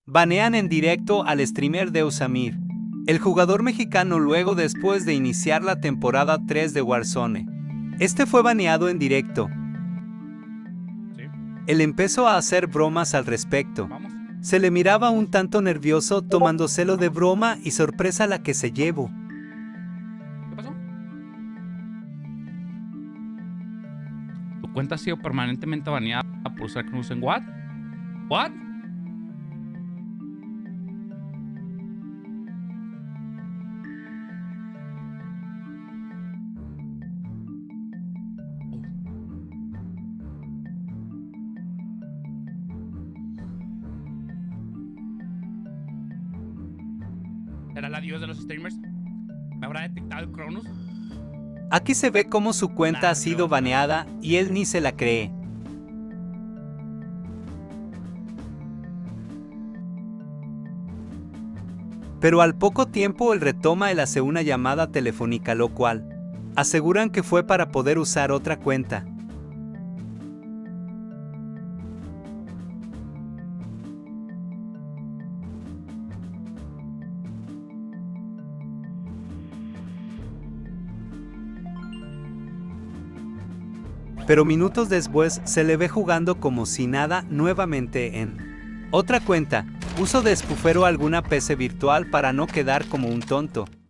Banean en directo al streamer Deusamir, el jugador mexicano luego después de iniciar la temporada 3 de Warzone. Este fue baneado en directo. Sí. Él empezó a hacer bromas al respecto. Vamos. Se le miraba un tanto nervioso tomándoselo de broma y sorpresa la que se llevó. ¿Qué pasó? Tu cuenta ha sido permanentemente baneada por usar Knus en What? ¿What? ¿Será la dios de los streamers? ¿Me habrá detectado el Cronus? Aquí se ve cómo su cuenta ha sido baneada y él ni se la cree. Pero al poco tiempo él retoma y hace una llamada telefónica, lo cual aseguran que fue para poder usar otra cuenta. Pero minutos después se le ve jugando como si nada nuevamente en otra cuenta. Uso de espufero alguna PC virtual para no quedar como un tonto.